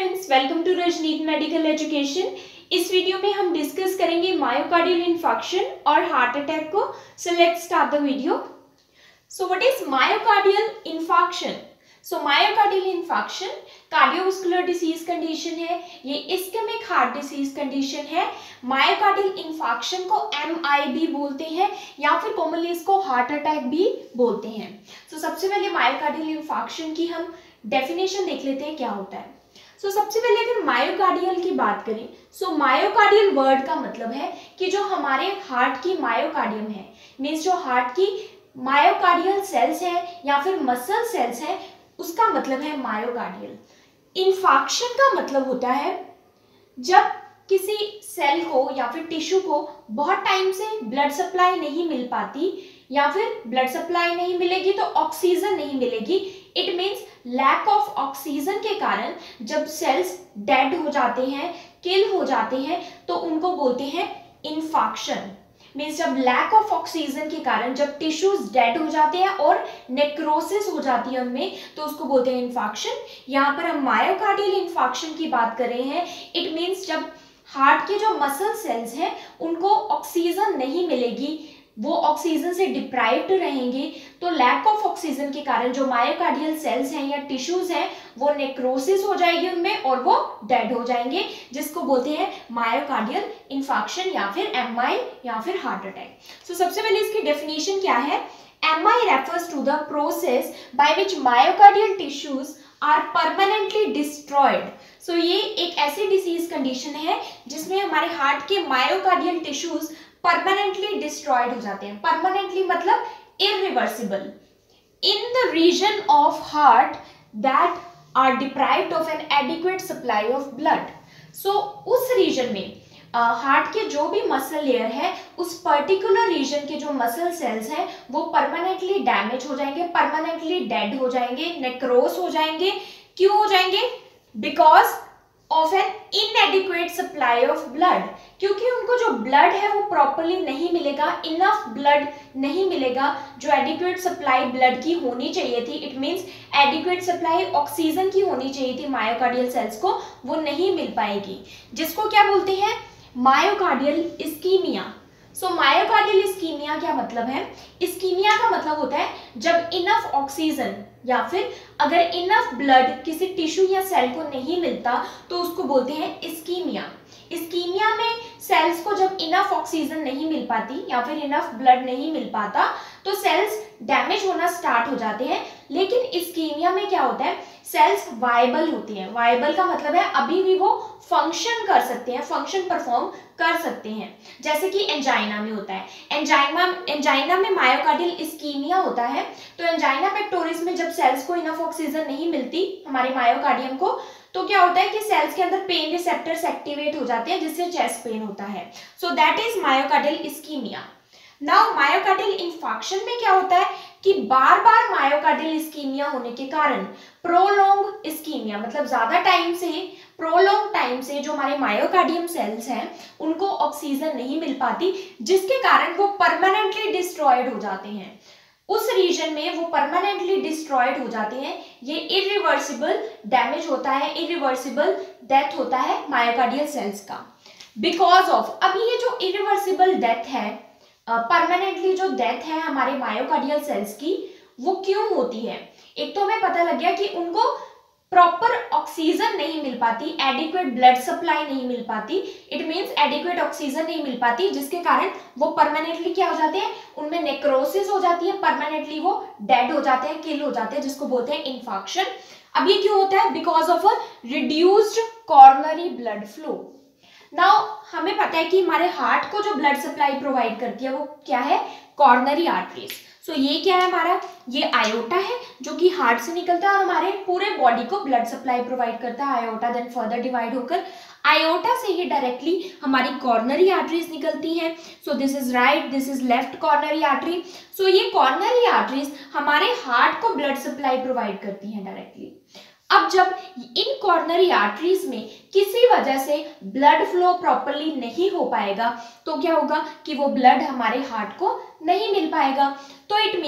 Students, welcome to Rajneet medical education. इस video में हम डिस्कस करेंगे मायोकार्डियल इन्फार्क्शन और हार्ट अटैक को। So let's start the video. So what is myocardial infarction? So myocardial infarction cardiovascular disease condition है, ये ischemic heart disease condition है। Myocardial infarction को MI भी बोलते हैं या फिर कॉमनली इसको हार्ट अटैक भी बोलते हैं। सो सबसे पहले मायोकार्डियल इन्फार्क्शन की हम डेफिनेशन देख लेते हैं क्या होता है। सो सबसे पहले अगर मायोकार्डियल की बात करें, सो मायोकार्डियल वर्ड का मतलब है कि जो हमारे हार्ट की मायोकार्डियम है, मीन्स जो हार्ट की मायोकार्डियल सेल्स है या फिर मसल सेल्स है, उसका मतलब है मायोकार्डियल। इन्फार्क्शन का मतलब होता है जब किसी सेल को या फिर टिश्यू को बहुत टाइम से ब्लड सप्लाई नहीं मिल पाती या फिर ब्लड सप्लाई नहीं मिलेगी तो ऑक्सीजन नहीं मिलेगी। It means lack of oxygen के कारण जब सेल्स डेड हो जाते हैं, किल हो जाते हैं, तो उनको बोलते हैं इन्फार्क्शन। मीन्स जब लैक ऑफ ऑक्सीजन के कारण जब टिश्यूज डेड हो जाते हैं और नेक्रोसिस हो जाती है उनमें, तो उसको बोलते हैं इन्फार्क्शन। यहाँ पर हम मायोकार्डियल इन्फार्क्शन की बात कर रहे हैं। इट मीन्स जब हार्ट के जो मसल सेल्स हैं उनको ऑक्सीजन नहीं मिलेगी, वो ऑक्सीजन से डिप्राइव्ड रहेंगे, तो लैक ऑफ ऑक्सीजन के कारण जो मायोकार्डियल सेल्स हैं या टिश्यूज हैं वो नेक्रोसिस हो जाएगी उनमें और वो डेड हो जाएंगे, जिसको बोलते हैं मायोकार्डियल इन्फार्क्शन या फिर MI या फिर हार्ट अटैक। सो सबसे पहले इसकी डेफिनेशन क्या है? MI refers to the process by which myocardial tissues are permanently destroyed। सो ये एक ऐसी डिसीज कंडीशन है जिसमें हमारे हार्ट के मायोकार्डियल टिश्यूज परमानेंटली डिस्ट्रॉयड हो जाते हैं। परमानेंटली मतलब irreversible. In the region of heart that are deprived of an adequate supply of blood. So उस रीजन में हार्ट के जो भी मसल लेयर है, उस पर्टिकुलर रीजन के जो मसल सेल्स हैं वो परमानेंटली डैमेज हो जाएंगे, परमानेंटली डेड हो जाएंगे, नेक्रोस हो जाएंगे। क्यों हो जाएंगे? Because of an inadequate supply of blood. क्योंकि उनको जो ब्लड है वो प्रॉपरली नहीं मिलेगा, इनफ ब्लड नहीं मिलेगा जो एडिक्वेट सप्लाई ब्लड की होनी चाहिए थी। It means adequate supply oxygen की होनी चाहिए थी मायोकार्डियल सेल्स को, वो नहीं मिल पाएगी, जिसको क्या बोलते हैं? Myocardial ischemia. So myocardial ischemia क्या मतलब है? इस्कीमिया का मतलब होता है जब इनफ ऑक्सीजन या फिर अगर इनफ ब्लड किसी टिश्यू या सेल को नहीं मिलता तो उसको बोलते हैं इस्कीमिया। इस्कीमिया में सेल्स को जब इनफ ऑक्सीजन नहीं मिल पाती या फिर इनफ ब्लड नहीं मिल पाता तो सेल्स डैमेज होना स्टार्ट हो जाते हैं। लेकिन इस्कीमिया में क्या होता है? सेल्स वायबल होती हैं। वायबल का मतलब है अभी भी वो फंक्शन कर सकते हैं, फंक्शन परफॉर्म कर सकते हैं, जैसे कि एंजाइना में होता है। एंजाइना में मायोकार्डियल इस्कीमिया होता है, तो एंजाइना पेक्टोरिस में जब सेल्स को इनफ ऑक्सीजन नहीं मिलती हमारे मायोकार्डियम को, तो क्या होता है कि सेल्स के अंदर पेन रिसेप्टर्स एक्टिवेट हो जाते हैं जिससे चेस्ट पेन होता है। So that is myocardial ischemia. Now myocardial infarction में क्या होता है कि बार बार मायोकार्डियल इस्कीमिया होने के कारण प्रोलॉन्ग इस्कीमिया, मतलब ज्यादा टाइम से, प्रोलॉन्ग टाइम से जो हमारे मायोकार्डियम सेल्स हैं उनको ऑक्सीजन नहीं मिल पाती, जिसके कारण वो परमानेंटली डिस्ट्रॉयड हो जाते हैं। उस रीजन में वो परमानेंटली डिस्ट्रॉयड हो जाते हैं। ये इरिवर्सिबल डैमेज होता है, इरिवर्सिबल डेथ होता है मायोकार्डियल सेल्स का। बिकॉज ऑफ, अभी ये जो इरिवर्सिबल डेथ है, परमानेंटली जो डेथ है हमारे मायोकार्डियल सेल्स की, वो क्यों होती है? एक तो हमें पता लग गया कि उनको प्रॉपर ऑक्सीजन नहीं मिल पाती, एडिक्वेट ब्लड सप्लाई नहीं मिल पाती। इट मीन्स एडिक्वेट ऑक्सीजन नहीं मिल पाती, जिसके कारण वो परमानेंटली क्या हो जाते हैं? उनमें नेक्रोसिस हो जाती है, परमानेंटली वो डेड हो जाते हैं, किल हो जाते हैं, जिसको बोलते हैं इन्फार्क्शन। अब ये क्यों होता है? Because of a reduced coronary blood flow. Now हमें पता है कि हमारे हार्ट को जो ब्लड सप्लाई प्रोवाइड करती है वो क्या है? Coronary arteries. सो ये क्या है हमारा? ये आयोटा है जो कि हार्ट से निकलता है और हमारे पूरे बॉडी को ब्लड सप्लाई प्रोवाइड करता है। आयोटा देन फर्दर डिवाइड होकर आयोटा से ही डायरेक्टली हमारी कॉर्नरी आर्टरीज निकलती हैं। So this is right, this is left coronary artery. So ये कॉर्नरी आर्टरीज हमारे हार्ट को ब्लड सप्लाई प्रोवाइड करती हैं डायरेक्टली। अब जब इन कॉर्नरी आर्टरीज में किसी वजह से ब्लड फ्लो प्रॉपरली नहीं हो पाएगा तो क्या होगा कि वो ब्लड हमारे हार्ट को नहीं मिल पाएगा। तो इट मीन्स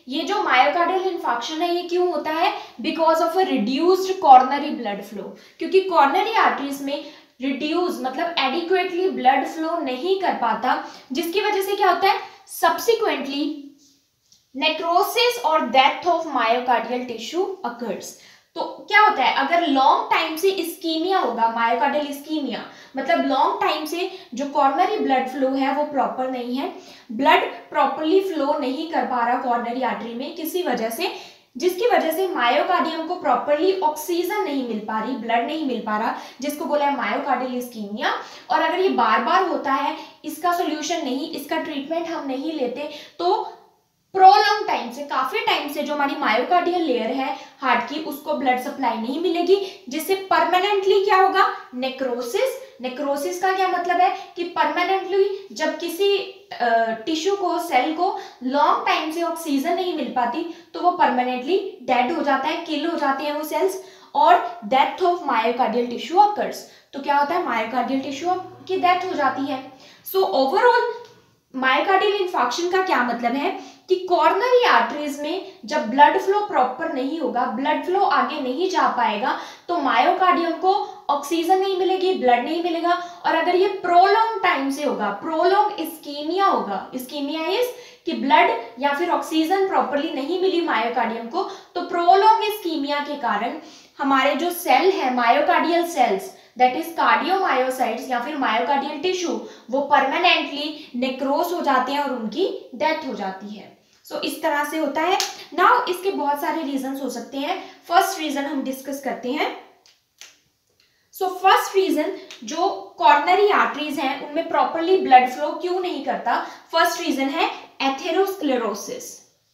ये जो मायोकार्डियल इन्फार्क्शन है ये क्यों होता है? Because of a reduced coronary blood flow, क्योंकि कॉर्नरी आर्टरीज में रिड्यूस मतलब एडिक्वेटली ब्लड फ्लो नहीं कर पाता, जिसकी वजह से क्या होता है, सब्सिक्वेंटली नेक्रोसिस और death of myocardial tissue occurs. तो क्या होता है, अगर लॉन्ग टाइम से इस्कीमिया होगा, मायोकार्डियल इस्कीमिया मतलब लॉन्ग टाइम से जो कॉर्नरी ब्लड फ्लो है वो प्रॉपर नहीं है, ब्लड प्रॉपरली फ्लो नहीं कर पा रहा कॉर्नरी आर्टरी में किसी वजह से, जिसकी वजह से मायोकार्डियम को प्रॉपरली ऑक्सीजन नहीं मिल पा रही, ब्लड नहीं मिल पा रहा, जिसको बोला है मायोकार्डियल इस्कीमिया। और अगर ये बार बार होता है, इसका सोल्यूशन नहीं, इसका ट्रीटमेंट हम नहीं लेते, तो प्रोलॉन्ग टाइम से, काफी टाइम से जो हमारी मायोकार्डियल लेयर है हार्ट की, उसको ब्लड सप्लाई नहीं मिलेगी, जिससे परमानेंटली क्या होगा, नेक्रोसिस। नेक्रोसिस का क्या मतलब है कि परमानेंटली जब किसी टिश्यू को, सेल को लॉन्ग टाइम से ऑक्सीजन नहीं मिल पाती तो वो परमानेंटली डेड हो जाता है, किल हो जाते हैं वो सेल्स, और death of myocardial tissue occurs. तो क्या होता है, मायोकार्डियल टिश्यू की डेथ हो जाती है। सो ओवरऑल मायोकार्डियल इन्फार्क्शन का क्या मतलब है कि कॉर्नरी आर्टरीज में जब ब्लड फ्लो प्रॉपर नहीं होगा, ब्लड फ्लो आगे नहीं जा पाएगा, तो मायोकार्डियम को ऑक्सीजन नहीं मिलेगी, ब्लड नहीं मिलेगा। और अगर ये प्रोलॉन्ग टाइम से होगा, प्रोलॉन्ग इस्कीमिया होगा, इस्कीमिया इज कि ब्लड या फिर ऑक्सीजन प्रॉपरली नहीं मिली मायोकार्डियम को, तो प्रोलॉन्ग इस्कीमिया के कारण हमारे जो सेल है, myocardial cells, that is cardiomyocytes या फिर मायोकार्डियल टिश्यू, वो परमानेंटली नेक्रोस हो जाते हैं और उनकी डेथ हो जाती है। सो इस तरह से होता है। नाउ इसके बहुत सारे रीजंस हो सकते हैं। फर्स्ट रीजन हम डिस्कस करते हैं। सो फर्स्ट रीजन, जो कॉर्नरी आर्टरीज हैं उनमें प्रॉपरली ब्लड फ्लो क्यों नहीं करता, फर्स्ट रीजन है एथेरोस्क्लेरोसिस।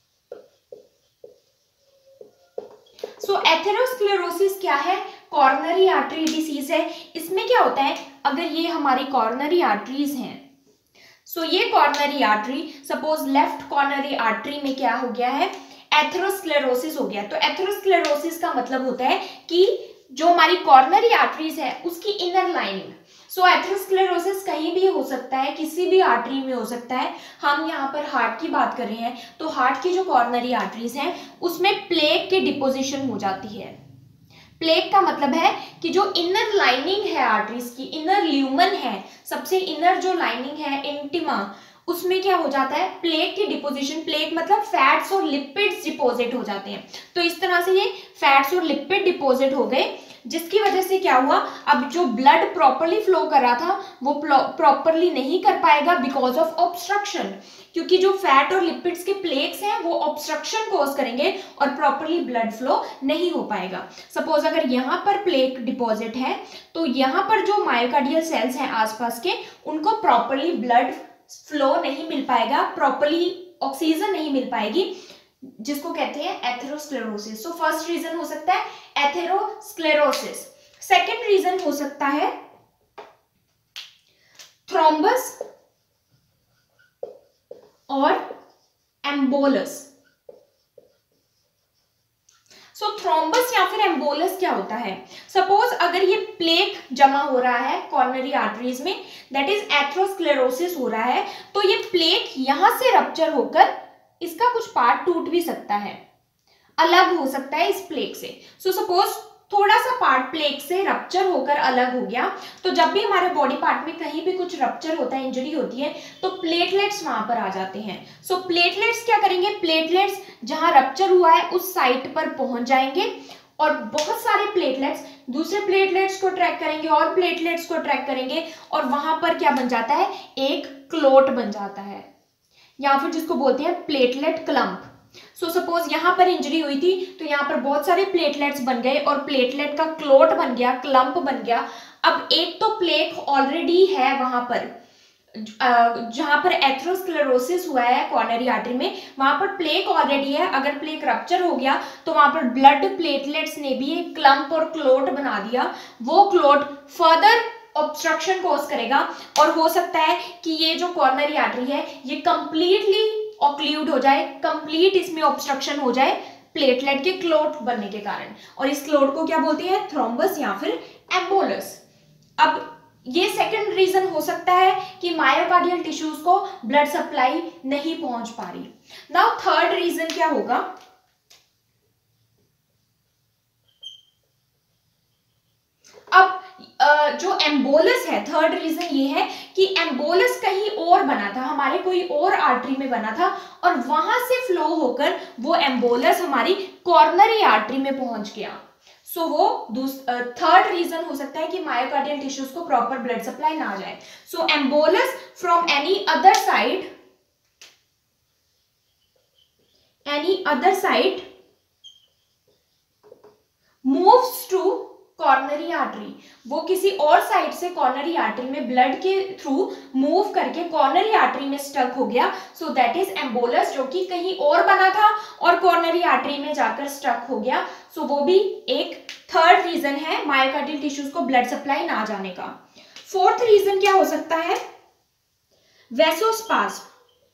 सो एथेरोस्क्लेरोसिस क्या है, कॉर्नरी आर्टरी डिसीज है। इसमें क्या होता है, अगर ये हमारी कॉर्नरी आर्टरीज हैं, सो ये coronary artery, suppose left coronary artery में क्या हो गया है, एथेरोस्क्लेरोसिस हो गया। तो एथेरोस्क्लेरोसिस का मतलब होता है कि जो हमारी कॉर्नरी आर्टरीज है उसकी इनर लाइनिंग, सो एथेरोस्क्लेरोसिस कहीं भी हो सकता है, किसी भी आर्टरी में हो सकता है। हम यहाँ पर हार्ट की बात कर रहे हैं, तो हार्ट की जो कॉर्नरी आर्टरीज हैं उसमें प्लेक की डिपोजिशन हो जाती है। प्लेक का मतलब है कि जो इनर लाइनिंग है आर्टरीज की, इनर ल्यूमन है, सबसे इनर जो लाइनिंग है इंटिमा, उसमें क्या हो जाता है, प्लेक की डिपोजिशन। प्लेक मतलब फैट्स और लिपिड्स डिपोजिट हो जाते हैं। तो इस तरह से ये फैट्स और लिपिड डिपोजिट हो गए, जिसकी वजह से क्या हुआ, अब जो ब्लड प्रॉपरली फ्लो कर रहा था वो प्रॉपरली नहीं कर पाएगा बिकॉज ऑफ ऑब्स्ट्रक्शन, क्योंकि जो फैट और लिपिड्स के प्लेक्स हैं वो ऑब्स्ट्रक्शन कॉज करेंगे और प्रॉपरली ब्लड फ्लो नहीं हो पाएगा। सपोज अगर यहाँ पर प्लेक डिपॉजिट है तो यहाँ पर जो मायोकार्डियल सेल्स हैं आसपास के, उनको प्रॉपरली ब्लड फ्लो नहीं मिल पाएगा, प्रॉपरली ऑक्सीजन नहीं मिल पाएगी, जिसको कहते हैं एथेरोस्क्लेरोसिस। सो फर्स्ट रीजन हो सकता है एथेरोस्क्लेरोसिस। सेकंड रीजन हो सकता है थ्रोम्बस और एम्बोलस। सो थ्रोम्बस या फिर एम्बोलस क्या होता है, सपोज अगर ये प्लेक जमा हो रहा है कॉर्नरी आर्टरीज में, दैट इज एथेरोस्क्लेरोसिस हो रहा है, तो ये प्लेक यहां से रप्चर होकर इसका कुछ पार्ट टूट भी सकता है, अलग हो सकता है इस प्लेक से। सो सपोज थोड़ा सा पार्ट प्लेक से रप्चर होकर अलग हो गया, तो जब भी हमारे बॉडी पार्ट में कहीं भी कुछ रप्चर होता है, इंजरी होती है, तो प्लेटलेट्स वहां पर आ जाते हैं। सो प्लेटलेट्स क्या करेंगे, प्लेटलेट्स जहां रप्चर हुआ है उस साइट पर पहुंच जाएंगे और बहुत सारे प्लेटलेट्स दूसरे प्लेटलेट्स को ट्रैक करेंगे और प्लेटलेट्स को ट्रैक करेंगे, और वहां पर क्या बन जाता है, एक क्लोट बन जाता है, या फिर जिसको बोलते हैं प्लेटलेट क्लम्प। सो सपोज यहाँ पर इंजरी हुई थी तो यहाँ पर बहुत सारे प्लेटलेट्स बन गए और प्लेटलेट का क्लोट बन गया, क्लम्प बन गया। अब एक तो प्लेक ऑलरेडी है वहां पर, जहां पर एथेरोस्क्लेरोसिस हुआ है कॉर्नरी आर्टरी में, वहां पर प्लेक ऑलरेडी है। अगर प्लेक रप्चर हो गया तो वहां पर ब्लड प्लेटलेट्स ने भी एक क्लम्प और क्लोट बना दिया, वो क्लोट फर्दर ऑब्स्ट्रक्शन कॉज करेगा और हो सकता है कि ये जो कॉर्नरी आर्टरी है ये कंप्लीटली ऑक्लूड हो जाए, कंप्लीट इसमें ऑब्स्ट्रक्शन हो जाए प्लेटलेट के क्लोट बनने के कारण, और इस क्लोट को क्या बोलते हैं, थ्रोम्बस या फिर एम्बोलस। अब ये सेकंड रीजन हो सकता है कि मायोकार्डियल टिश्यूज को ब्लड सप्लाई नहीं पहुंच पा रही। नाउ थर्ड रीजन क्या होगा, अब जो एम्बोलस है, थर्ड रीजन ये है कि एम्बोलस कहीं और बना था, हमारे कोई और आर्टरी में बना था और वहां से फ्लो होकर वो एम्बोलस हमारी कॉर्नरी आर्टरी में पहुंच गया। सो वो थर्ड रीजन हो सकता है कि मायोकार्डियल टिश्यूज को प्रॉपर ब्लड सप्लाई ना जाए। So embolus from any other side moves to coronary artery, वो किसी और साइड से कॉर्नरी आर्टरी में ब्लड के थ्रू मूव करके कॉर्नरी आर्टरी में स्टक हो गया। सो दैट इज एम्बोलस, जो कि कहीं और बना था और कॉर्नरी आर्टरी में जाकर स्टक हो गया। सो वो भी एक थर्ड रीजन है मायोकार्डियल टिश्यूज को ब्लड सप्लाई ना जाने का। फोर्थ रीजन क्या हो सकता है, वैसोस्पाज्म।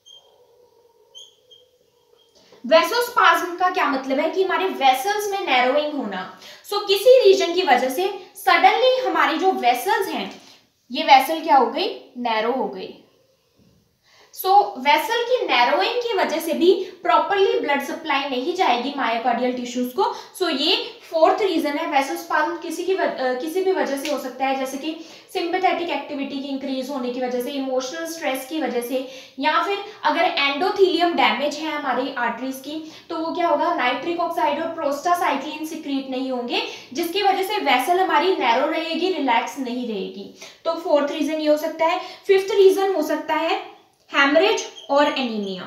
वैसोस्पाज्म का क्या मतलब है कि हमारे वेसल्स में नैरोइंग होना। सो किसी रीजन की वजह से सडनली हमारी जो वेसल्स हैं, ये वेसल क्या हो गई, नैरो हो गई। सो वेसल की नैरोइंग की वजह से भी प्रॉपरली ब्लड सप्लाई नहीं जाएगी मायोकार्डियल टिश्यूज को। सो ये फोर्थ रीजन है। वैसोस्पाज्म किसी भी वजह से हो सकता है, जैसे कि सिंपैथेटिक एक्टिविटी की इंक्रीज होने की वजह से, इमोशनल स्ट्रेस की वजह से, या फिर अगर एंडोथीलियम डैमेज है हमारी आर्टरीज की तो वो क्या होगा, नाइट्रिक ऑक्साइड और प्रोस्टासाइक्लिन सिक्रीट नहीं होंगे, जिसकी वजह से वेसल हमारी नैरो रहेगी, रिलैक्स नहीं रहेगी। तो फोर्थ रीजन ये हो सकता है। फिफ्थ रीजन हो सकता है हेमरेज और एनीमिया।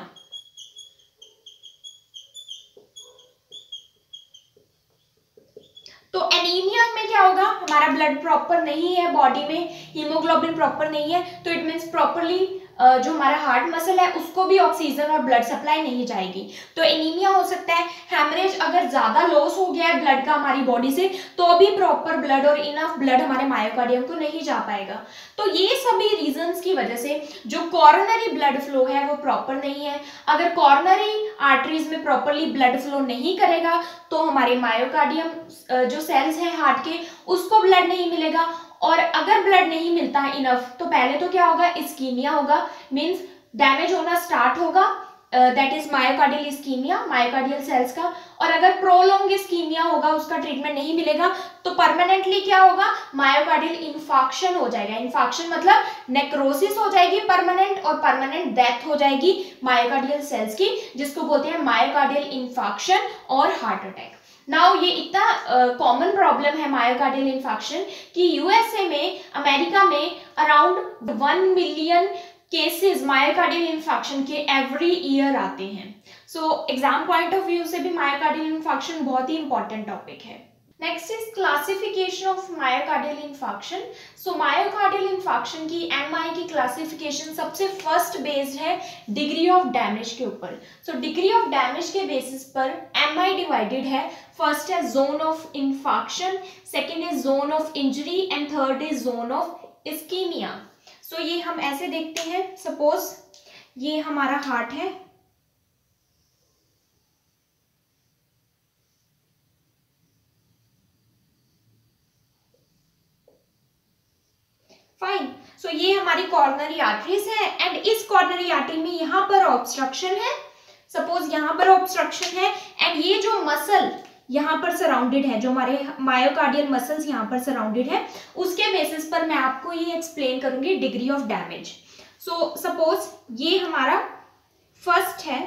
तो एनीमिया में क्या होगा, हमारा ब्लड प्रॉपर नहीं है बॉडी में, हीमोग्लोबिन प्रॉपर नहीं है, तो इट मीन्स प्रॉपरली जो हमारा हार्ट मसल है उसको भी ऑक्सीजन और ब्लड सप्लाई नहीं जाएगी, तो एनीमिया हो सकता है। हेमरेज, अगर ज्यादा लॉस हो गया है ब्लड का हमारी बॉडी से तो भी प्रॉपर ब्लड और इनफ ब्लड हमारे मायोकार्डियम को नहीं जा पाएगा। तो ये सभी रीजंस की वजह से जो कॉर्नरी ब्लड फ्लो है वो प्रॉपर नहीं है। अगर कॉर्नरी आर्टरीज में प्रॉपरली ब्लड फ्लो नहीं करेगा तो हमारे मायोकार्डियम जो सेल्स हैं हार्ट के, उसको ब्लड नहीं मिलेगा, और अगर ब्लड नहीं मिलता है इनफ तो पहले तो क्या होगा, इस्कीमिया होगा, मींस डैमेज होना स्टार्ट होगा, that is myocardial ischaemia, myocardial cells का। और अगर प्रोलॉन्ग इस्कीमिया होगा, उसका ट्रीटमेंट नहीं मिलेगा तो परमानेंटली क्या होगा, मायोकार्डियल इन्फाक्शन हो जाएगा। इन्फाक्शन मतलब नेक्रोसिस हो जाएगी परमानेंट, और परमानेंट डेथ हो जाएगी मायोकार्डियल सेल्स की, जिसको बोलते हैं मायोकार्डियल इन्फाक्शन और हार्ट अटैक। नाउ ये इतना कॉमन प्रॉब्लम है मायोकार्डियल इन्फेक्शन कि यूएसए में, अमेरिका में around 1 million cases myocardial infection के एवरी ईयर आते हैं। So exam point of view से भी मायोकार्डियल इन्फेक्शन बहुत ही इंपॉर्टेंट टॉपिक है। Next is classification of myocardial infection. So myocardial infection की एमआई की क्लासिफिकेशन सबसे फर्स्ट बेस्ड है डिग्री ऑफ डैमेज के ऊपर। सो डिग्री ऑफ डैमेज के बेसिस पर एमआई डिवाइडेड है। फर्स्ट है zone of infection, second is zone of injury and third is zone of ischaemia. So ये हम ऐसे देखते हैं, सपोज ये हमारा हार्ट है, फाइन। सो ये हमारी कॉर्नरी आर्टरीज है एंड इस कॉर्नरी आर्टरी में यहाँ पर ऑब्स्ट्रक्शन है, सपोज यहाँ पर ऑब्स्ट्रक्शन है, एंड ये जो मसल यहाँ पर सराउंडेड है, जो हमारे मायोकार्डियल मसल्स यहाँ पर सराउंडेड है, उसके बेसिस पर मैं आपको ये एक्सप्लेन करूंगी degree of damage. So suppose ये हमारा फर्स्ट है,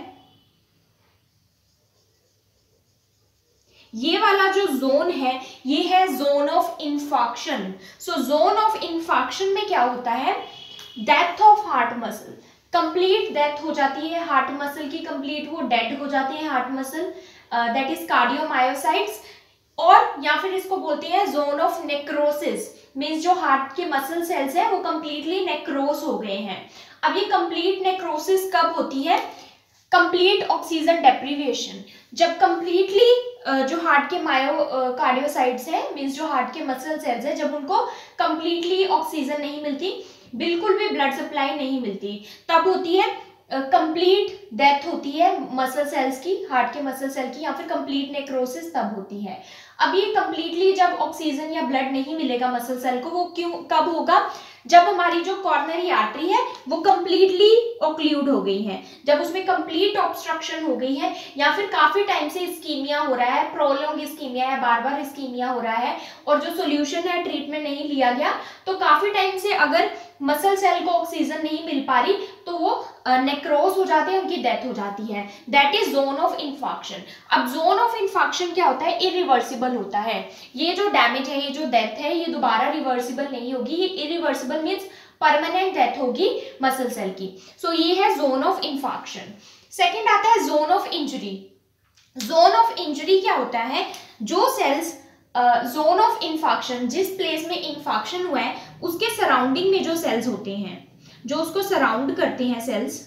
ये वाला जो जोन है ये है zone of infection. So zone of infection में क्या होता है, death of heart muscle, complete death हो जाती है हार्ट मसल की, कंप्लीट वो डेड हो जाती है heart muscle, that is cardiomyocytes. और या फिर इसको बोलते हैं जोन ऑफ नेक्रोसिस, मींस जो हार्ट के मसल सेल्स हैं वो कंप्लीटली नेक्रोस हो गए हैं। अब ये कंप्लीट नेक्रोसिस कब होती है, कंप्लीट ऑक्सीजन डेप्रीविएशन, जब कंप्लीटली जो हार्ट के कार्डियोसाइट्स हैं, मींस जो हार्ट के मसल सेल्स हैं, जब उनको कंप्लीटली ऑक्सीजन नहीं मिलती, बिल्कुल भी ब्लड सप्लाई नहीं मिलती, तब होती है कंप्लीट डेथ होती है मसल सेल्स की, हार्ट के मसल सेल की, या फिर कंप्लीट नेक्रोसिस तब होती है। अब ये कंप्लीटली जब ऑक्सीजन या ब्लड नहीं मिलेगा मसल सेल को, वो क्यों कब होगा, जब हमारी जो कॉर्नरी आर्टरी है वो कंप्लीटली ऑक्लूड हो गई है, जब उसमें कंप्लीट ऑब्स्ट्रक्शन हो गई है, या फिर काफी टाइम से इस्कीमिया हो रहा है, प्रोलॉन्ग इस्कीमिया है, बार बार इस्कीमिया हो रहा है और जो सोल्यूशन है ट्रीटमेंट नहीं लिया गया, तो काफी टाइम से अगर मसल सेल को ऑक्सीजन नहीं मिल पा रही तो वो नेक्रोस हो जाते हैं, उनकी डेथ हो जाती है। That is zone of infarction. अब जोन ऑफ इन्फॉक्शन क्या होता है, इरिवर्सिबल होता है। ये जो डैमेज है, ये जो डेथ है, ये दोबारा रिवर्सिबल नहीं होगी, ये इरिवर्सिबल मीन्स परमानेंट डेथ होगी मसल सेल की। सो ये है जोन ऑफ इन्फॉक्शन। सेकेंड आता है zone of injury. Zone of injury क्या होता है, जो सेल्स जोन ऑफ इन्फॉक्शन, जिस प्लेस में इन्फॉक्शन हुआ है उसके सराउंडिंग में जो सेल्स होते हैं, जो उसको सराउंड करते हैं सेल्स,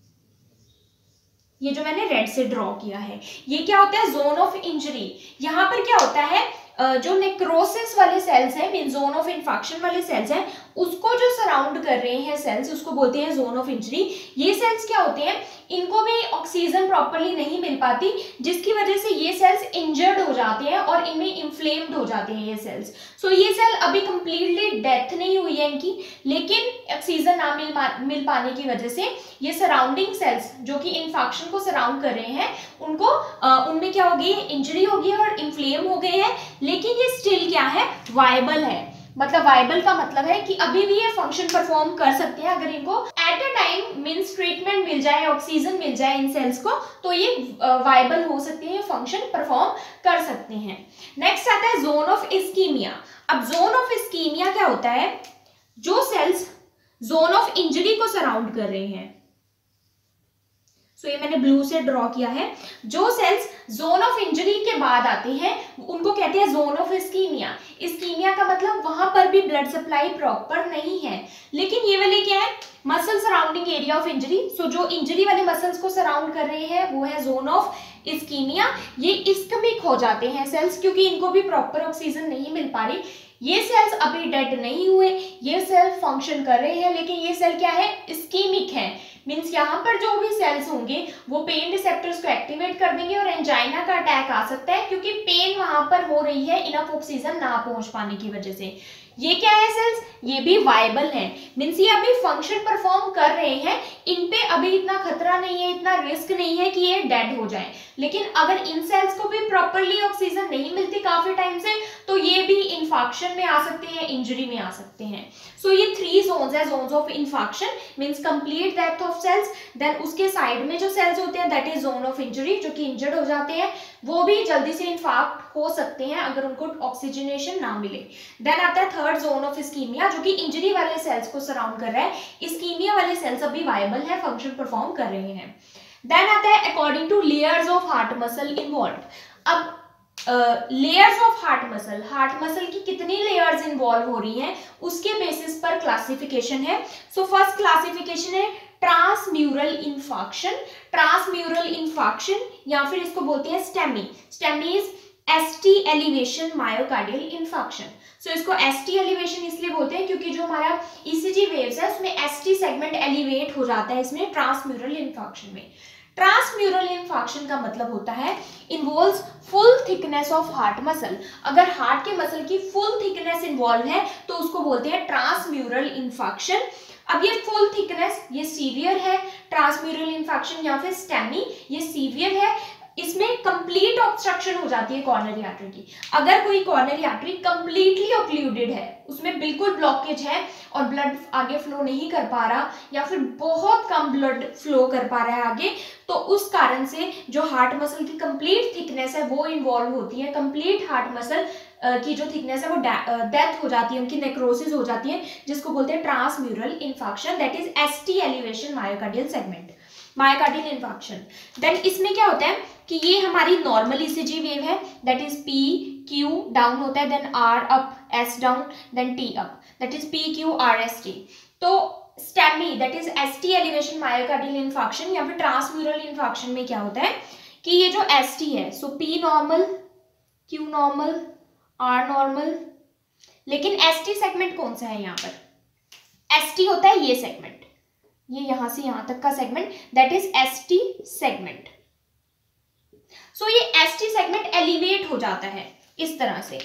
ये जो मैंने रेड से ड्रॉ किया है, ये क्या होता है, जोन ऑफ इंजरी। यहां पर क्या होता है, जो नेक्रोसिस वाले सेल्स हैं, मीन जोन ऑफ इन्फॉक्शन वाले सेल्स हैं, उसको जो सराउंड कर रहे हैं सेल्स, उसको बोलते हैं जोन ऑफ इंजरी। ये सेल्स क्या होते हैं, इनको भी ऑक्सीजन प्रॉपर्ली नहीं मिल पाती, जिसकी वजह से ये सेल्स इंजर्ड हो जाते हैं और इनमें इन्फ्लेम्ड हो जाते हैं ये सेल्स। सो ये सेल अभी कंप्लीटली डेथ नहीं हुई है इनकी, लेकिन ऑक्सीजन ना मिल पाने की वजह से ये सराउंडिंग सेल्स जो कि इन्फॉक्शन को सराउंड कर रहे हैं, उनको उनमें क्या हो गई, इंजरी हो गई और इन्फ्लेम हो गए हैं, लेकिन ये स्टिल क्या है, वायबल है। मतलब वायबल का मतलब है कि अभी भी ये फंक्शन परफॉर्म कर सकते हैं, अगर इनको at a time means treatment मिल जाए, ऑक्सीजन मिल जाए इन सेल्स को, तो ये वायबल हो सकते हैं, फंक्शन परफॉर्म कर सकते हैं। नेक्स्ट आता है जोन ऑफ इस्कीमिया। अब जोन ऑफ इस्कीमिया क्या होता है, जो सेल्स जोन ऑफ इंजरी को सराउंड कर रहे हैं, सो ये मैंने ब्लू से ड्रॉ किया है, जो सेल्स जोन ऑफ इंजरी के बाद आते हैं उनको कहते हैं जोन ऑफ इस्कीमिया। इस्कीमिया का मतलब वहां पर भी ब्लड सप्लाई प्रॉपर नहीं है, लेकिन ये वाले क्या है, muscle surrounding area of injury. So जो इंजरी वाले मसल्स को सराउंड कर रहे हैं वो है जोन ऑफ इस्कीमिया। ये इस्केमिक हो जाते हैं सेल्स, क्योंकि इनको भी प्रॉपर ऑक्सीजन नहीं मिल पा रही। ये सेल्स अभी डेड नहीं हुए, ये सेल फंक्शन कर रहे हैं, लेकिन ये सेल क्या है, इस्कीमिक है। मीन्स यहाँ पर जो भी सेल्स होंगे वो पेन रिसेप्टर्स को एक्टिवेट कर देंगे और एंजाइना का अटैक आ सकता है, क्योंकि पेन वहां पर हो रही है इनफ ऑक्सीजन ना पहुंच पाने की वजह से। ये क्या है सेल्स, ये भी वायबल है, मीन्स ये अभी फंक्शन परफॉर्म कर रहे हैं, इन पे अभी इतना खतरा नहीं है, इतना रिस्क नहीं है कि ये डेड हो जाए। लेकिन अगर इन सेल्स को भी प्रॉपर्ली ऑक्सीजन नहीं मिलती काफी टाइम से, तो ये भी इन्फॉक्शन में आ सकते हैं, इंजरी में आ सकते हैं। सो ये 3 जोन्स है, zones of infarction means complete death of cells, then उसके साइड में जो सेल्स होते हैं that is zone of injury, जो कि इंजर्ड हो जाते हैं, वो भी जल्दी से इन्फॉक्ट हो सकते हैं अगर उनको ऑक्सीजनेशन ना मिले। देन आता है थर्ड जोन ऑफ इस्कीमिया, जो कि इंजरी वाले सेल्स को सराउंड कर रहा है। इस्कीमिया वाले सेल्स अभी वायबल है, फंक्शन परफॉर्म कर रहे हैं। देन आता है according to layers of heart muscle involve. अब लेयर्स ऑफ हार्ट मसल की कितनी लेयर्स इन्वॉल्व हो रही हैं उसके बेसिस पर क्लासिफिकेशन है। सो फर्स्ट क्लासिफिकेशन है ट्रांसम्यूरल इन्फॉक्शन। ट्रांसम्यूरल इन्फॉक्शन या फिर इसको बोलते हैं STEMI. STEMI is ST elevation myocardial infarction. So इसको एसटी एलिवेशन इसलिए बोलते हैं क्योंकि जो हमारा ईसीजी वेव्स है उसमें एसटी सेगमेंट एलिवेट हो जाता है इसमें ट्रांसम्यूरल इन्फॉक्शन में। ट्रांसम्यूरल इन्फॉक्शन का मतलब होता है involves full thickness of heart muscle. अगर हार्ट के मसल की फुल थिकनेस इन्वॉल्व है तो उसको बोलते हैं ट्रांसम्यूरल इन्फॉक्शन। अब ये फुल थिकनेस ये सीवियर है, ट्रांसम्यूरल इन्फॉक्शन या फिर स्टेमी ये सीवियर है। इसमें कंप्लीट ऑब्स्ट्रक्शन हो जाती है कॉर्नरी आर्टरी की। अगर कोई कॉर्नरी आर्टरी कंप्लीटली ऑक्लूडेड है, उसमें बिल्कुल ब्लॉकेज है और ब्लड आगे फ्लो नहीं कर पा रहा या फिर बहुत कम ब्लड फ्लो कर पा रहा है आगे, तो उस कारण से जो हार्ट मसल की कंप्लीट थिकनेस है वो इन्वॉल्व होती है। कंप्लीट हार्ट मसल की जो थिकनेस है वो डेथ हो जाती है, उनकी नेक्रोसिस हो जाती है, जिसको बोलते हैं transmural infarction, that is ST elevation myocardial segment, myocardial infarction. Then इसमें क्या होता है कि ये हमारी नॉर्मल ईसीजी वेव है, that is P Q down होता है, then R up, S down, then T up, that is P Q R S T. तो STEMI that is ST elevation myocardial infarction या फिर ट्रांसम्यूरल इन्फॉक्शन में क्या होता है कि ये जो एसटी है, so P normal, Q normal, R normal, लेकिन एसटी सेगमेंट कौन सा है यहाँ पर, एसटी होता है ये सेगमेंट, ये यहां से यहां तक का segment, that is ST segment. So ये एसटी सेगमेंट एलिवेट हो जाता है, इस तरह से।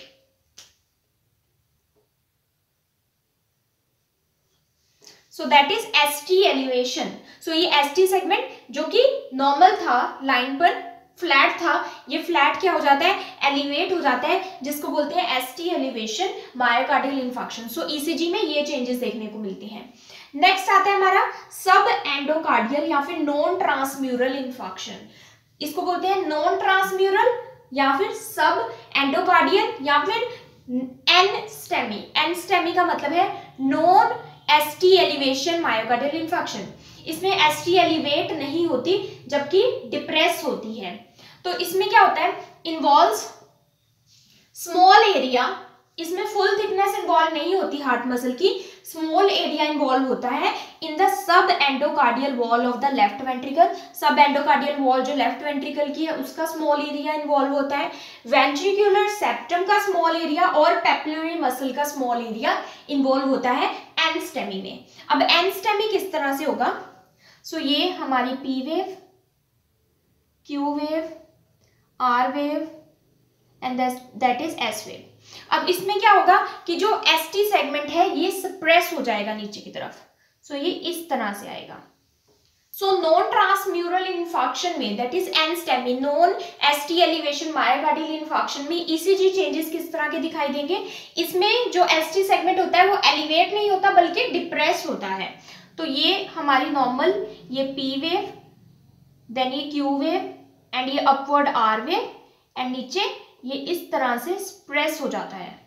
So that is ST elevation. So ये एसटी सेगमेंट जो कि नॉर्मल था, लाइन पर फ्लैट था, ये फ्लैट क्या हो जाता है, एलिवेट हो जाता है, जिसको बोलते हैं ST elevation myocardial infarction. So ECG में ये चेंजेस देखने को मिलते हैं। नेक्स्ट आता है हमारा सब एंडोकार्डियल या फिर नॉन ट्रांसम्यूरल इंफार्क्शन। इसको बोलते हैं नॉन ट्रांसम्यूरल या फिर सब एंडोकार्डियल या फिर एनस्टेमी। एनस्टेमी का मतलब है non ST elevation myocardial infarction. इसमें एसटी एलिवेट नहीं होती जबकि डिप्रेस होती है। तो इसमें क्या होता है, इन्वॉल्व्स स्मॉल एरिया, इसमें फुल थिकनेस इन्वॉल्व नहीं होती हार्ट मसल की, स्मॉल एरिया इन्वॉल्व होता है in the sub endocardial wall of the left ventricle. Sub endocardial wall जो लेफ्ट वेंट्रिकल की है उसका स्मॉल एरिया इन्वॉल्व होता है, वेंट्रिकुलर सेप्टम का स्मॉल एरिया और पेपिलरी मसल का स्मॉल एरिया इन्वॉल्व होता है एनस्टेमी में। अब एनस्टेमी किस तरह से होगा, सो ये हमारी P wave, Q wave, R wave and that is S wave. अब इसमें क्या होगा कि जो एसटी सेगमेंट है ये सप्रेस हो जाएगा नीचे की तरफ। सो ये इस तरह से आएगा। सो नॉन ट्रांसम्यूरल इंफार्क्शन में that is NSTEMI, non ST elevation myocardial infarction में ईसीजी चेंजेस किस तरह के दिखाई देंगे, इसमें जो एसटी सेगमेंट होता है वो एलिवेट नहीं होता बल्कि डिप्रेस होता है। तो ये हमारी नॉर्मल, ये पी वेव, देन ये क्यू वेव एंड ये अपवर्ड आर वेव एंड नीचे ये इस तरह से स्प्रेस हो जाता है।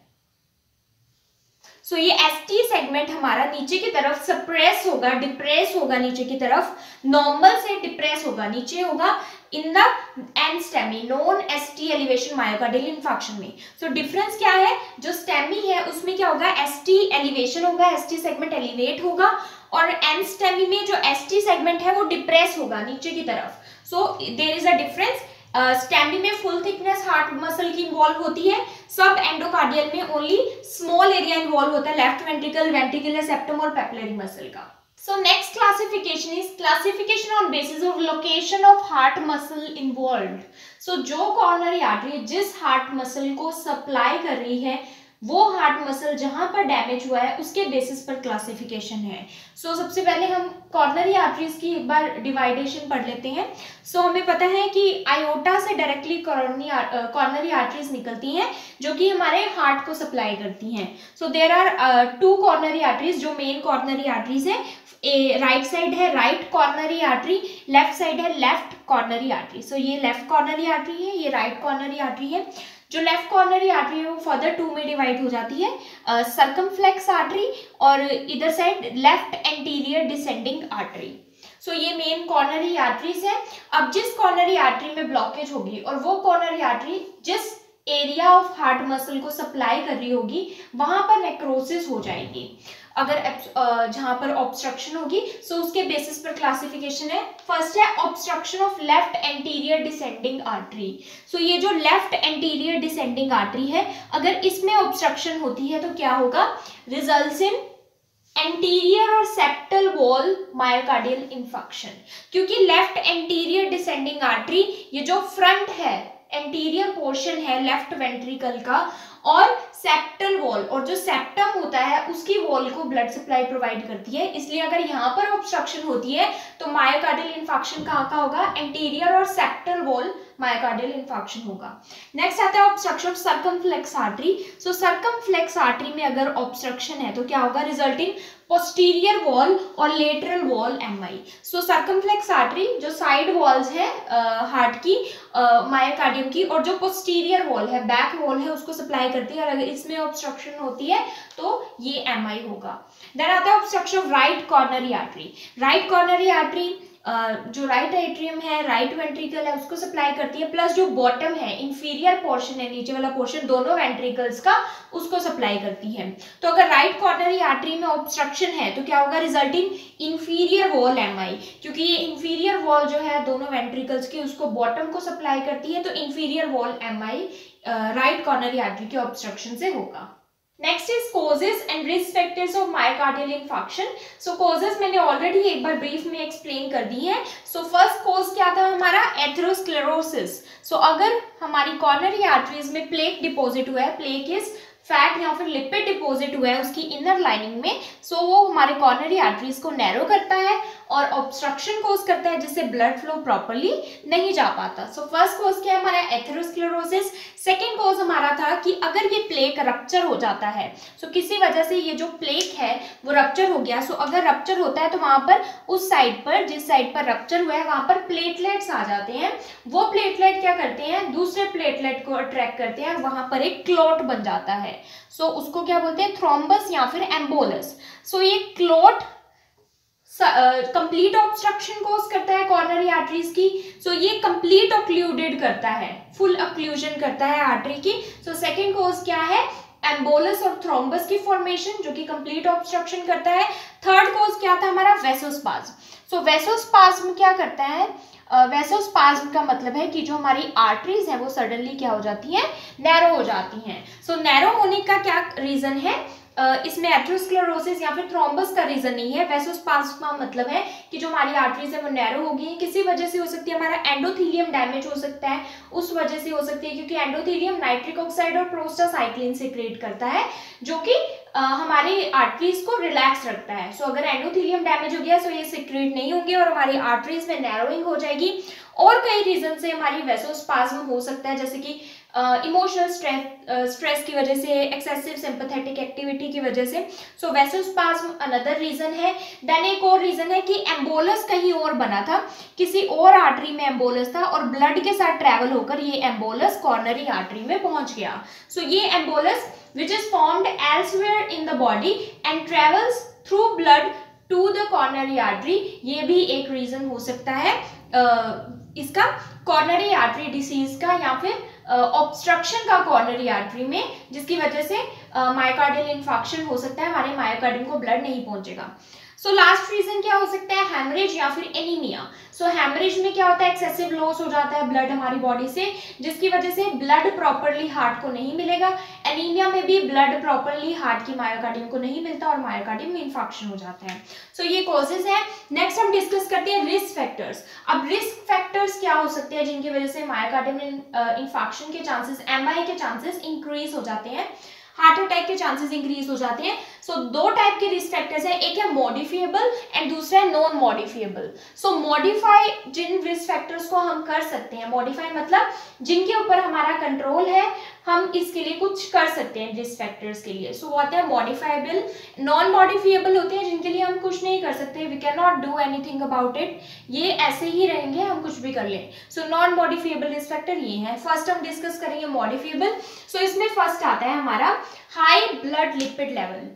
सो ये एसटी सेगमेंट हमारा नीचे की तरफ सप्रेस होगा, डिप्रेस होगा नीचे की तरफ, नॉर्मल से डिप्रेस होगा, नीचे होगा in the NSTEMI non ST elevation myocardial infarction में। सो डिफरेंस क्या है, जो स्टेमी है उसमें क्या होगा, एसटी एलिवेशन होगा, एसटी सेगमेंट एलिवेट होगा, और एनस्टेमी में जो एसटी सेगमेंट है वो डिप्रेस होगा नीचे की तरफ। So there is a difference. STEMI में फुल थिकनेस हार्ट मसल की इन्वॉल्व होती है, सब एंडोकार्डियल में ओनली स्मॉल एरिया इन्वॉल्व होता है, लेफ्ट वेंट्रिकल, वेंट्रिकुलर सेप्टम और पेपिलरी मसल का। So next classification is classification on basis of location of heart muscle involved. So जो कॉर्नरी आर्टरी जिस हार्ट मसल को सप्लाई कर रही है वो हार्ट मसल जहां पर डैमेज हुआ है उसके बेसिस पर क्लासिफिकेशन है। सो सबसे पहले हम कॉर्नरी आर्टरीज की एक बार डिवाइडेशन पढ़ लेते हैं। सो हमें पता है कि आयोटा से डायरेक्टली कॉर्नरी आर्टरीज निकलती हैं जो कि हमारे हार्ट को सप्लाई करती हैं। So there are two coronary arteries जो मेन कॉर्नरी आर्टरीज है, राइट साइड है right coronary artery, left side है लेफ्ट कॉर्नरी आर्टरी। सो ये लेफ्ट कॉर्नरी आर्टरी है, ये राइट कॉर्नरी आर्टरी है। जो लेफ्ट कॉर्नरी आर्टरी है वो फर्दर टू में डिवाइड हो जाती है, सर्कमफ्लेक्स आर्टरी और इधर side left anterior descending artery. So ये मेन कॉर्नरी आर्टरीज है। अब जिस कॉर्नरी आर्टरी में ब्लॉकेज होगी और वो कॉर्नरी आर्टरी जिस एरिया ऑफ हार्ट मसल को सप्लाई कर रही होगी वहां पर नेक्रोसिस हो जाएगी। अगर जहां पर ऑब्स्ट्रक्शन होगी सो उसके बेसिस पर क्लासिफिकेशन है। फर्स्ट है obstruction of left anterior descending artery. So ये जो लेफ्ट एंटीरियर डिसेंडिंग आर्टरी है अगर इसमें ऑब्स्ट्रक्शन होती है तो क्या होगा, रिजल्ट्स इन एंटीरियर और सेप्टल वॉल मायोकार्डियल इंफार्क्शन। क्योंकि लेफ्ट एंटीरियर डिसेंडिंग आर्टरी ये जो फ्रंट है एंटीरियर पोर्शन है लेफ्ट वेंट्रिकल का और सेप्टल वॉल और जो सेप्टम होता है उसकी वॉल को ब्लड सप्लाई प्रोवाइड करती है, इसलिए अगर यहाँ पर ऑब्स्ट्रक्शन होती है तो मायोकार्डियल इंफार्क्शन कहाँ का होगा, एंटीरियर और सेप्टल वॉल मायोकार्डियल इंफार्क्शन होगा। नेक्स्ट आता है obstruction of circumflex artery. So circumflex artery में अगर ऑब्स्ट्रक्शन है तो क्या होगा, रिजल्टिंग पोस्टीरियर वॉल और lateral wall MI. So circumflex artery जो साइड वॉल्स है हार्ट की मायोकार्डियम की और जो पोस्टीरियर वॉल है बैक वॉल है उसको सप्लाई करती है, और अगर इसमें ऑब्स्ट्रक्शन होती है तो ये एमआई होगा। देन आता है obstruction of right coronary artery. Right coronary artery जो राइट एट्रियम है राइट वेंट्रिकल है उसको सप्लाई करती है, प्लस जो बॉटम है इंफीरियर पोर्शन है नीचे वाला पोर्शन दोनों वेंट्रिकल्स का उसको सप्लाई करती है। तो अगर राइट कॉर्नरी आर्टरी में ऑब्स्ट्रक्शन है तो क्या होगा, रिजल्टिंग इंफीरियर वॉल एमआई, क्योंकि ये इंफीरियर वॉल जो है दोनों वेंट्रिकल्स की उसको बॉटम को सप्लाई करती है, तो inferior wall MI right coronary artery के ऑब्स्ट्रक्शन से होगा। Next is causes and risk factors of myocardial infarction. So causes मैंने ऑलरेडी एक बार ब्रीफ में एक्सप्लेन कर दी है। सो फर्स्ट कोज क्या था हमारा, एथेरोस्क्लेरोसिस। सो अगर हमारी कॉर्नरी आर्टरीज में प्लेक डिपॉजिट हुआ है, प्लेक इज फैट या फिर लिपिड डिपॉजिट हुआ है उसकी इनर लाइनिंग में, सो वो हमारे कॉर्नरी आर्टरीज को नैरो करता है और ऑब्स्ट्रक्शन कोज करता है, जिससे ब्लड फ्लो प्रॉपर्ली नहीं जा पाता। सो फर्स्ट कोज क्या है हमारा, एथेरोस्क्लेरोसिस। सेकेंड कोज हमारा था कि अगर ये प्लेक रप्चर हो जाता है, सो किसी वजह से ये जो प्लेक है वो रप्चर हो गया, सो अगर रप्चर होता है तो वहां पर उस साइड पर, जिस साइड पर रप्चर हुआ है वहां पर प्लेटलेट्स आ जाते हैं। वो प्लेटलेट क्या करते हैं, दूसरे प्लेटलेट को अट्रैक्ट करते हैं और वहां पर एक क्लॉट बन जाता है। सो उसको क्या बोलते हैं, थ्रोम्बस या फिर एम्बोलस। सो ये क्लॉट कंप्लीट ऑब्स्ट्रक्शन कोज करता है कॉर्नरी आर्टरीज की। सो ये कंप्लीट ऑक्लूडेड करता है, फुल ऑक्लूजन करता है आर्टरी की। सो सेकंड कोज क्या है, एम्बोलस और थ्रोम्बस की फॉर्मेशन, जो कि कंप्लीट ऑब्स्ट्रक्शन करता है। थर्ड कोज क्या था हमारा, वेसोस्पाज्म। सो वेसोस्पाज्म क्या करता है, वेसोस्पाज्म का मतलब है कि जो हमारी आर्टरीज है वो सडनली क्या हो जाती हैं, नैरो हो जाती हैं। सो नैरो होने का क्या रीजन है, इसमें एथेरोस्क्लेरोसिस या फिर थ्रोम्बस का रीजन नहीं है। वेसोस्पाज्म का मतलब है कि जो हमारी आर्टरीज है वो नैरो हो गई, किसी वजह से हो सकती है, हमारा एंडोथीलियम डैमेज हो सकता है, उस वजह से हो सकती है, क्योंकि एंडोथीलियम नाइट्रिक ऑक्साइड और प्रोस्टासाइक्लिन सेक्रेट करता है, जो कि हमारी आर्टरीज को रिलैक्स रखता है। सो अगर एंडोथीलियम डैमेज हो गया तो ये सेक्रेट नहीं होंगे और हमारी आर्टरीज में नैरोइंग हो जाएगी। और कई रीजन से हमारी वेसोस्पाज्म हो सकता है, जैसे कि इमोशनल स्ट्रेस की वजह से, एक्सेसिव सिंपैथेटिक एक्टिविटी की वजह से। सो वेसोस्पाज्म अनदर रीजन है। देन एक और रीजन है कि एम्बोलस कहीं और बना था, किसी और आर्टरी में एम्बोलस था और ब्लड के साथ ट्रेवल होकर ये एम्बोलस कॉर्नरी आर्टरी में पहुंच गया। सो ये embolus which is formed elsewhere in the body and travels through blood to the coronary artery, ये भी एक रीजन हो सकता है इसका कॉर्नरी आर्टरी डिसीज का या फिर ऑब्स्ट्रक्शन का कॉर्नरी आर्टरी में, जिसकी वजह से मायोकार्डियल इन्फार्क्शन हो सकता है, हमारे मायोकार्डियम को ब्लड नहीं पहुंचेगा। सो लास्ट रीजन क्या हो सकता है, हेमरेज या फिर एनीमिया। सो हेमरेज में क्या होता है, एक्सेसिव लॉस हो जाता है ब्लड हमारी बॉडी से, जिसकी वजह से ब्लड प्रॉपरली हार्ट को नहीं मिलेगा। एनीमिया में भी ब्लड प्रॉपरली हार्ट की मायोकार्डियम को नहीं मिलता और मायोकार्डियम में इन्फार्क्शन हो जाता है। सो ये कॉजेज हैं। नेक्स्ट हम डिस्कस करते हैं रिस्क फैक्टर्स। अब रिस्क फैक्टर्स क्या हो सकते हैं जिनकी वजह से मायोकार्डियम में इन्फार्क्शन के चांसेस, एमआई के चांसेस इंक्रीज हो जाते हैं, हार्ट अटैक के चांसेस इंक्रीज हो जाते हैं। सो दो टाइप के रिस्क फैक्टर्स है, एक है मॉडिफिएबल एंड दूसरा है नॉन मॉडिफिएबल। सो मॉडिफाई जिन रिस्क फैक्टर्स को हम कर सकते हैं, मॉडिफाई मतलब जिनके ऊपर हमारा कंट्रोल है, हम इसके लिए कुछ कर सकते हैं रिस्क फैक्टर्स के लिए। सो होते हैं मॉडिफाइबल। नॉन मॉडिफिएबल होते हैं जिनके लिए हम कुछ नहीं कर सकते, we can not do anything about it, ये ऐसे ही रहेंगे, हम कुछ भी कर लें। So non modifiable risk factor ये है। फर्स्ट हम डिस्कस करेंगे मॉडिफिएबल। सो इसमें फर्स्ट आता है हमारा high blood lipid level.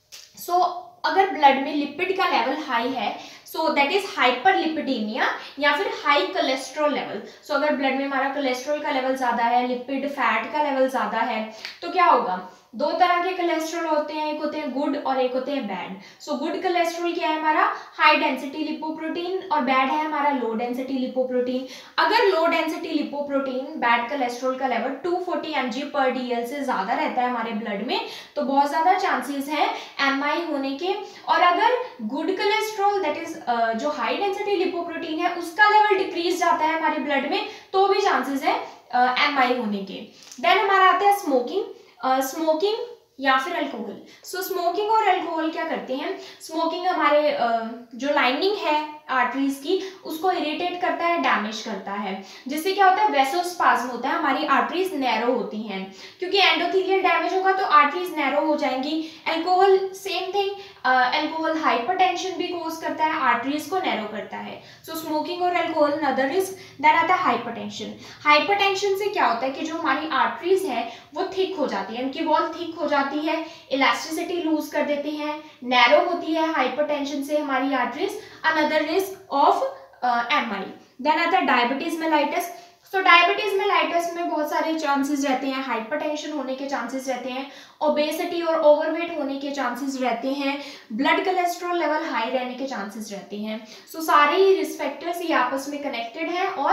So अगर ब्लड में लिपिड का लेवल हाई है, सो दैट इज हाइपरलिपिडीमिया या फिर हाई कोलेस्ट्रॉल लेवल। सो अगर ब्लड में हमारा कोलेस्ट्रॉल का लेवल ज्यादा है, लिपिड फैट का लेवल ज्यादा है, तो क्या होगा, दो तरह के कोलेस्ट्रॉल होते हैं, एक होते हैं गुड और एक होते हैं बैड। सो गुड कोलेस्ट्रॉल क्या है हमारा, हाई डेंसिटी लिपोप्रोटीन, और बैड है हमारा लो डेंसिटी लिपोप्रोटीन। अगर low density lipoprotein bad cholesterol का लेवल 240 mg/dl से ज्यादा रहता है हमारे ब्लड में, तो बहुत ज्यादा चांसेस है एमआई होने के। और अगर गुड कोलेस्ट्रॉल दैट इज जो हाई डेंसिटी लिपोप्रोटीन है उसका लेवल डिक्रीज जाता है हमारे ब्लड में, तो भी चांसेस है एमआई होने के। देन हमारा आता है स्मोकिंग। स्मोकिंग या फिर अल्कोहल। सो स्मोकिंग और अल्कोहल क्या करते हैं, स्मोकिंग हमारे जो लाइनिंग है आर्टरीज की उसको इरिटेट करता है, डैमेज करता है, जिससे क्या होता है, वेसोस्पाज्म होता है, हमारी आर्टरीज नैरो होती हैं, क्योंकि एंडोथेलियल डैमेज होगा तो आर्टरीज नैरो हो जाएंगी। Alcohol same thing, alcohol hypertension भी कोज करता है, आर्टरीज को नैरो करता है। सो स्मोकिंग और अल्कोहल अनदर रिस्क। देन आता है हाइपरटेंशन। हाइपरटेंशन से क्या होता है कि जो हमारी आर्टरीज है वो थिक हो जाती है, उनकी वॉल थिक हो जाती है, इलास्टिसिटी लूज कर देती है, नैरो होती है हाइपरटेंशन से हमारी arteries. Another risk of MI. Then आता है diabetes mellitus. So diabetes mellitus में बहुत सारे चांसेस रहते हैं, हाइपरटेंशन होने के चांसेस रहते हैं, ओबेसिटी और ओवरवेट होने के चांसेस रहते हैं, ब्लड कोलेस्ट्रॉल लेवल हाई रहने के चांसेस रहते हैं। सो सारे ही रिस्क फैक्टर्स ये आपस में कनेक्टेड हैं और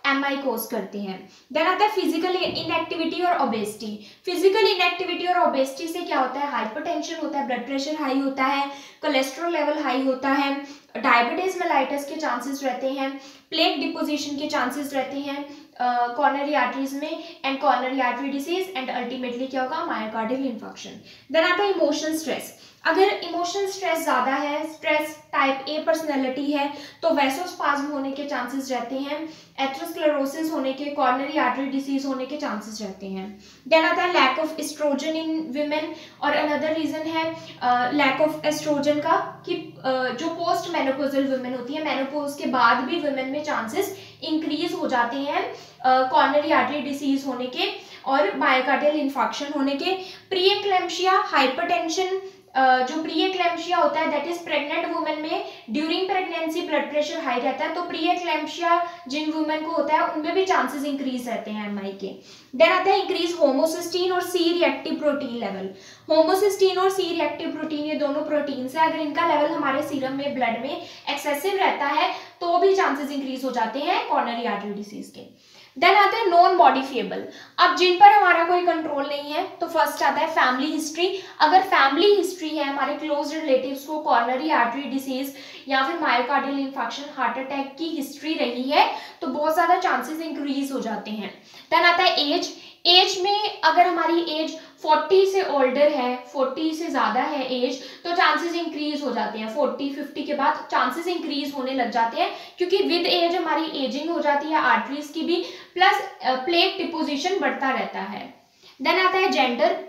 MI कोज करते हैं। देन आता है फिजिकल इनएक्टिविटी और ओबेसिटी। फिजिकल इनएक्टिविटी और ओबेसिटी से क्या होता है, हाइपरटेंशन होता है, ब्लड प्रेशर हाई होता है, कोलेस्ट्रॉल लेवल हाई होता है, डायबिटीज मेलाइटिस के चांसेस रहते हैं, प्लेक डिपोजिशन के चांसेस रहते हैं कॉर्नरी आर्टरीज में and coronary artery disease and ultimately क्या होगा, मायोकार्डियल इन्फेक्शन। देन आता है इमोशनल स्ट्रेस। अगर इमोशनल स्ट्रेस ज़्यादा है, स्ट्रेस टाइप ए पर्सनैलिटी है तो वैसोस्पाज्म होने के चांसेस रहते हैं, एथेरोस्क्लेरोसिस होने के, कॉर्नरी आर्टरी डिसीज होने के चांसेस रहते हैं। देन आता है lack of estrogen in women और अनदर रीजन है लैक ऑफ एस्ट्रोजन का कि जो पोस्ट मेनोपोजल वुमेन होती है, मेनोपोज के बाद भी वुमेन में चांसेस इंक्रीज हो जाते हैं कॉर्नरी आर्टरी डिसीज होने के और मायोकार्डियल इन्फेक्शन होने के। प्री-एक्लेम्पसिया, हाइपरटेंशन, जो प्री-एक्लेम्पसिया होता है दैट इज प्रेग्नेंट वुमेन में during pregnancy blood pressure high रहता है, तो प्री-एक्लेम्पसिया जिन वुमेन को होता है उनमें भी चांसेस इंक्रीज रहते हैं एमआई के। देन आता है इंक्रीज होमोसिस्टीन और C reactive protein level. Homocysteine और सी रिएक्टिव प्रोटीन ये दोनों प्रोटीन्स है, अगर इनका लेवल हमारे सीरम में ब्लड में एक्सेसिव रहता है तो भी चांसेस इंक्रीज हो जाते हैं कॉर्नरी आर्टरी डिसीज के। देन आता है नॉन मॉडिफिएबल। अब जिन पर हमारा कोई कंट्रोल नहीं है तो फर्स्ट आता है फैमिली हिस्ट्री। अगर फैमिली हिस्ट्री है हमारे क्लोज रिलेटिव्स को कॉर्नरी आर्टरी डिसीज या फिर मायोकार्डियल इन्फेक्शन, हार्ट अटैक की हिस्ट्री रही है तो बहुत ज़्यादा चांसेस इंक्रीज हो जाते हैं। देन आता है एज। एज में अगर हमारी एज 40 से ओल्डर है, 40 से ज़्यादा है एज, तो चांसेस इंक्रीज हो जाते हैं। 40-50 के बाद चांसेस इंक्रीज होने लग जाते हैं क्योंकि विद एज हमारी एजिंग हो जाती है आर्टरीज की भी, प्लस प्लेक डिपोजिशन बढ़ता रहता है। देन आता है जेंडर।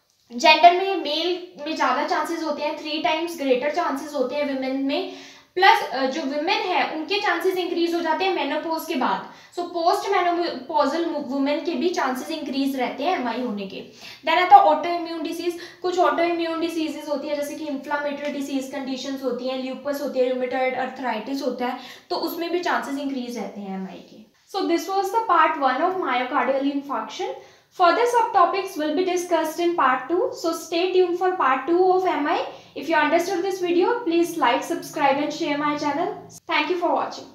जेंडर में मेल में ज़्यादा चांसेस होते हैं, 3 टाइम्स ग्रेटर चांसेस होते हैं विमेन में, प्लस जो विमेन है उनके चांसेस इंक्रीज हो जाते हैं मेनोपॉज के बाद। सो पोस्ट मेनोपॉजल वुमेन के भी चांसेस इंक्रीज रहते हैं एमआई होने के। देन आता है ऑटो इम्यून डिसीज। कुछ ऑटो इम्यून डिसीजेस होती है जैसे कि इन्फ्लामेटरी डिसीज कंडीशंस होती हैं, ल्यूपस होती है, रूमेटॉइड अर्थराइटिस होता है, तो उसमें भी चांसेस इंक्रीज रहते हैं एमआई के। So this was the part 1 of myocardial infection. Further subtopics will be discussed in part 2. So stay tuned for part 2 of MI. If you understood this video, please like, subscribe and share my channel. Thank you for watching.